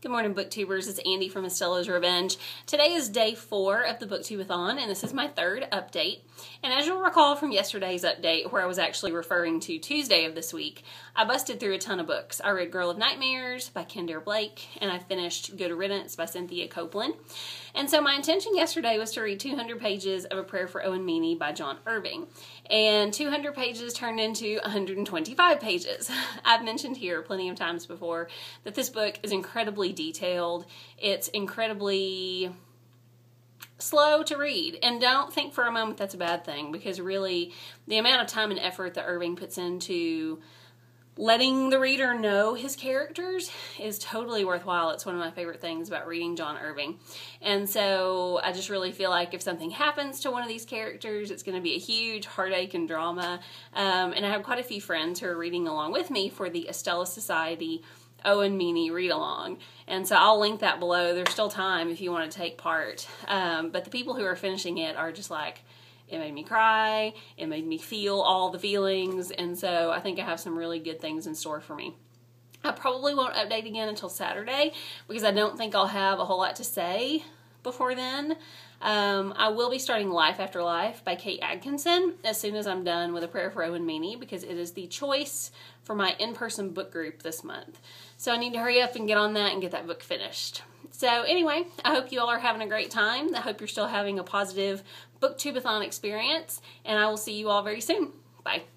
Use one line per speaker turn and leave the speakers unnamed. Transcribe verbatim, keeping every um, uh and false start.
Good morning, booktubers. It's Andy from Estella's Revenge. Today is day four of the booktubeathon, and this is my third update. And as you'll recall from yesterday's update, where I was actually referring to Tuesday of this week, I busted through a ton of books. I read Girl of Nightmares by Kendare Blake, and I finished Good Riddance by Cynthia Copeland. And so my intention yesterday was to read two hundred pages of A Prayer for Owen Meany by John Irving. And two hundred pages turned into one hundred twenty-five pages. I've mentioned here plenty of times before that this book is incredibly detailed. It's incredibly slow to read, and don't think for a moment that's a bad thing, because really the amount of time and effort that Irving puts into letting the reader know his characters is totally worthwhile. It's one of my favorite things about reading John Irving. And so I just really feel like if something happens to one of these characters, it's going to be a huge heartache and drama. Um, and I have quite a few friends who are reading along with me for the Estella Society Owen Meany read along, and so I'll link that below. There's still time if you want to take part, um, but the people who are finishing it are just like, it made me cry, it made me feel all the feelings, and so I think I have some really good things in store for me. I probably won't update again until Saturday, because I don't think I'll have a whole lot to say before then. Um, I will be starting Life After Life by Kate Atkinson as soon as I'm done with A Prayer for Owen Meany, because it is the choice for my in-person book group this month. So I need to hurry up and get on that and get that book finished. So anyway, I hope you all are having a great time. I hope you're still having a positive booktubeathon experience, and I will see you all very soon. Bye.